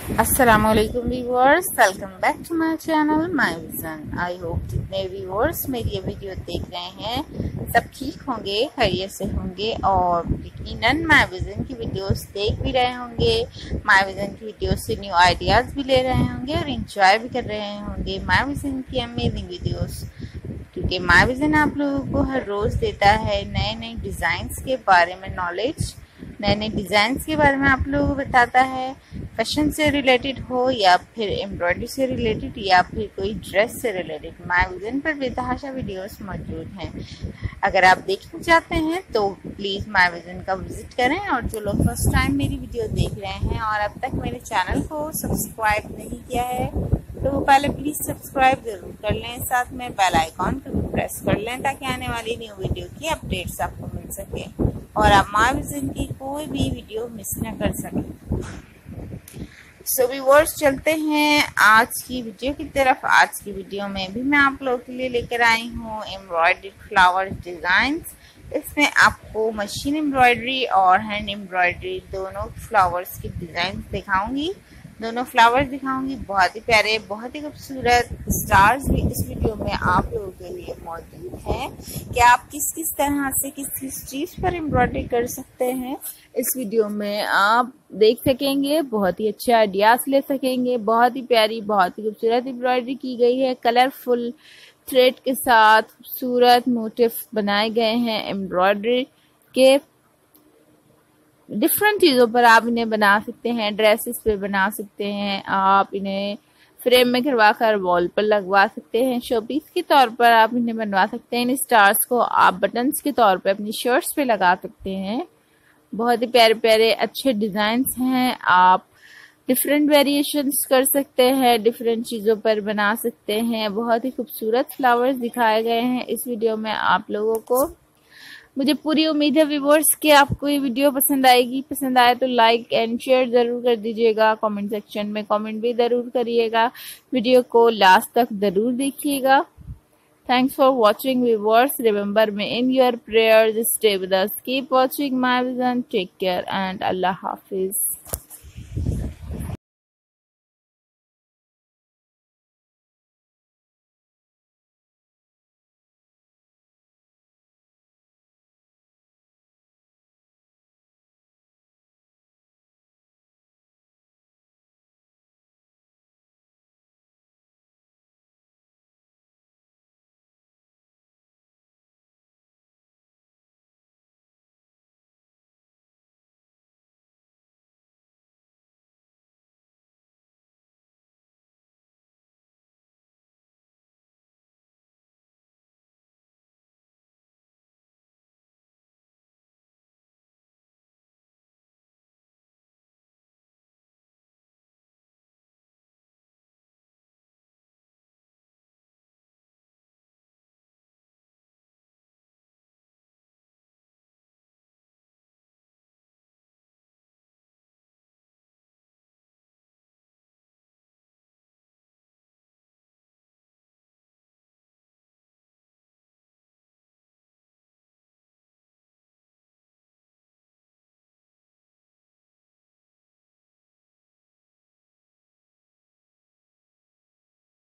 अस्सलामुअलैकुम viewers, welcome back to my channel my vision. I hope जितने viewers मेरी ये वीडियो देख रहे हैं सब ठीक होंगे, खैरियत से होंगे और यकीनन माय विजन की वीडियोस देख भी रहे होंगे। माय विजन की वीडियोस से न्यू आइडियाज़ भी ले रहे होंगे और इंजॉय भी कर रहे होंगे माय विजन की अमेजिंग वीडियोस, क्योंकि माय विजन आप लोगों को हर रोज़ देता है नए नए डिज़ाइंस के बारे में नॉलेज, नए नए डिज़ाइंस के बारे में आप लोगों को बताता है। फैशन से रिलेटेड हो या फिर एम्ब्रॉयडरी से रिलेटेड या फिर कोई ड्रेस से रिलेटेड, माय विजन पर बेतहाशा वीडियोस मौजूद हैं। अगर आप देखना चाहते हैं तो प्लीज़ माय विजन का विजिट करें। और जो लोग फर्स्ट टाइम मेरी वीडियो देख रहे हैं और अब तक मेरे चैनल को सब्सक्राइब नहीं किया है तो वो पहले प्लीज़ सब्सक्राइब ज़रूर कर लें, साथ में बेल आइकॉन को भी प्रेस कर लें ताकि आने वाली न्यू वीडियो की अपडेट्स आपको मिल सके और आप माय विजन की कोई भी वीडियो मिस न कर सकें। सो व्यूअर्स, चलते हैं आज की वीडियो की तरफ। आज की वीडियो में भी मैं आप लोगों के लिए लेकर आई हूँ एम्ब्रॉयडर्ड फ्लावर डिज़ाइंस। इसमें आपको मशीन एम्ब्रॉयडरी और हैंड एम्ब्रॉयडरी दोनों फ्लावर्स की डिज़ाइन दिखाऊंगी, दोनों फ्लावर्स दिखाऊंगी। बहुत ही प्यारे, बहुत ही खूबसूरत स्टार्स भी इस वीडियो में आप लोगों के लिए मौजूद हैं कि आप किस किस तरह से किस किस चीज़ पर एम्ब्रॉयडरी कर सकते हैं। इस वीडियो में आप देख सकेंगे, बहुत ही अच्छे आइडियाज़ ले सकेंगे। बहुत ही प्यारी, बहुत ही खूबसूरत एम्ब्रॉयडरी की गई है। कलरफुल थ्रेड के साथ खूबसूरत मोटिफ बनाए गए हैं एम्ब्रॉयडरी के। डिफरेंट चीज़ों पर आप इन्हें बना सकते हैं, ड्रेसेस पे बना सकते हैं, आप इन्हें फ्रेम में करवा कर वॉल पर लगवा सकते हैं, शोपीस के तौर पर आप इन्हें बनवा सकते हैं। इन स्टार्स को आप बटन्स के तौर पर अपनी शर्ट्स पे लगा सकते हैं। बहुत ही प्यारे प्यारे अच्छे डिज़ाइंस हैं। आप डिफरेंट वेरिएशंस कर सकते हैं, डिफरेंट चीज़ों पर बना सकते हैं। बहुत ही खूबसूरत फ्लावर्स दिखाए गए हैं इस वीडियो में आप लोगों को। मुझे पूरी उम्मीद है व्यूअर्स कि आपको ये वीडियो पसंद आएगी। पसंद आए तो लाइक एंड शेयर ज़रूर कर दीजिएगा। कमेंट सेक्शन में कमेंट भी ज़रूर करिएगा। वीडियो को लास्ट तक ज़रूर देखिएगा। Thanks for watching viewers. Remember me in your prayers. Stay with us. Keep watching my vision. Take care and Allah Hafiz.